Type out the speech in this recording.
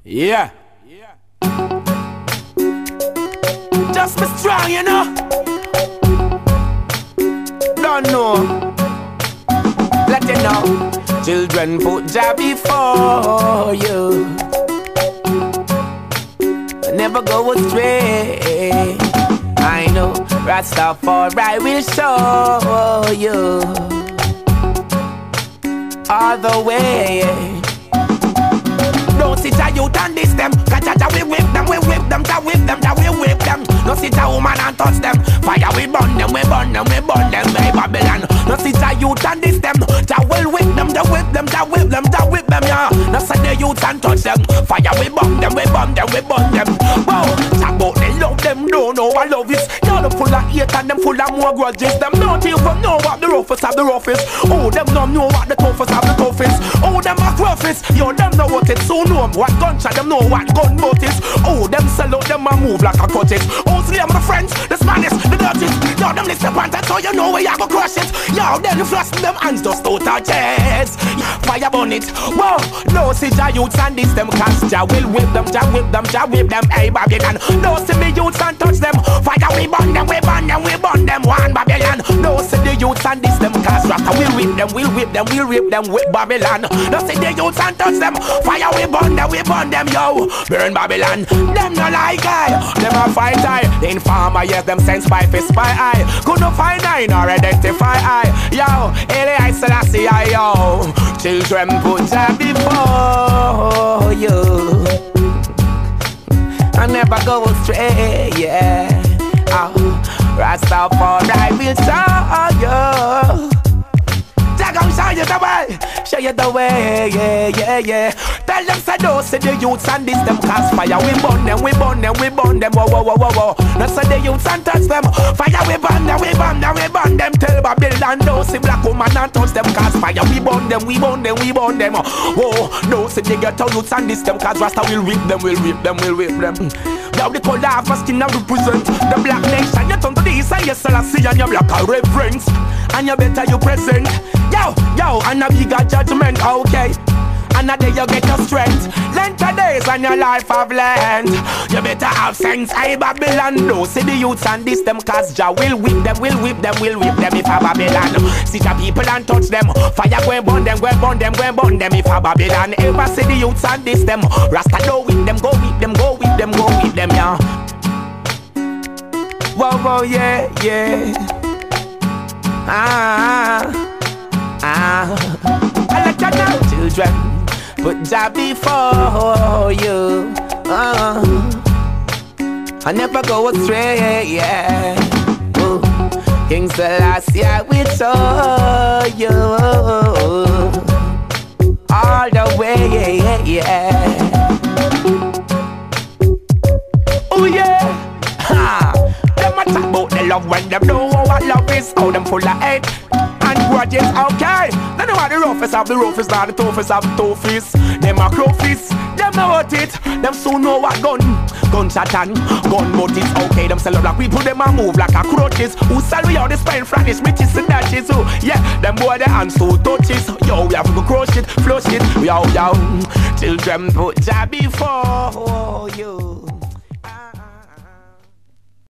Yeah. Just be strong, you know. Don't know. Let you know. Children put Jah before you. Never go astray. I know Rastafari will show you all the way. Don't sit a youth and diss them, cause Jah we whip them, we whip them, Jah whip them, Jah we whip them. No sit a woman and touch them, fire we burn them, we burn them, we burn them, hey Babylon. No sit a youth and diss them, Jah will whip them, Jah whip them, Jah whip them, Jah whip them, yeah. No sit the youth and touch them, fire we burn them, we burn them, we burn them. Wow, talk about they love them, don't know what love is. Y'all full of hate and them full of more grudges. Them don't even know what the roughest have the roughest. Oh, them don't know what the toughest have the toughest. Oh, them are roughest, yo, them know what it's so know what gunshot, them know what gun boat is. Oh, them sell out, them a move like a cottage. Oh, see, I'm my friends, the Spanish, the dirties. Yo, them listen to that, so you know where you go crush it. Yo, then you flush them hands just out of chest. Fire burn it. Whoa, no, see Jah youths and this them cast. Jah will whip them, Jah whip them, Jah whip them, hey Babylon. No, see me youths and touch them. Fire we burn them, we burn them, we burn them, one Babylon. No, see the youths and this them cast. Rasta will whip them, we'll whip them, we'll whip them with Babylon. No, see the youths and touch them. Fire we burn them, we burn them, yo. Burn Babylon. Them no like I, them a fight I. The informer, yes, them sense by fist by eye. Could not find I nor identify I. Yo, Eli Selassie I, yo. Children put Jah before you. I never go astray, yeah. Oh, Rastafari will show you. Jah gon' show you the way, show you the way, yeah, yeah, yeah. Tell them say don't see the youths and this them cast fire. We burn them, we burn them, we burn them, whoa, whoa, whoa, whoa, whoa. No say the youths and touch them, fire we burn them, we burn them, we burn them. Tell Babylon don't see black woman and touch them cast fire. We burn them, we burn them, we burn them. Whoa, don't see the ghetto youths and this them cast Rasta will whip them, we'll whip them, we'll whip them. Now the color of a skin now represent the black nation. You turn to the east and you Selassie and you black a reverence. And you better you present. Yo, yo, and a bigger judgment, okay. And a day you get your strength. Length of days and your life have learned. You better have sense, hey Babylon. No, see the youths and this them cause Jah will whip them, we'll whip them, we'll whip them if a Babylon. See the people and touch them. Fire go and burn them, go and burn them, go and burn them if a Babylon. Ever see the youths and this them. Rasta go with them, go with them, go with them, go with them, yeah. Whoa, whoa, yeah, yeah. I let you know, children, put Jah before you. I never go astray, yeah. Ooh. King Selassie, I will show you all the way, yeah, yeah. Oh yeah, ha. Them a talk about the love when them know what love is. How them full of hate and grudges, okay. They know what the roughest of the roughest, not the toughest of the toughest. Them a crowfish, them know what it. Them soon know what gunshot and gun but it's okay. Them sell black people, them a move like a crutches. Who sell we all the spine Spanish, riches and dashes. Oh yeah, them boy the hands so touches. Yo, we have to go crush it, flush it. Yo, yo, children put Jah before you.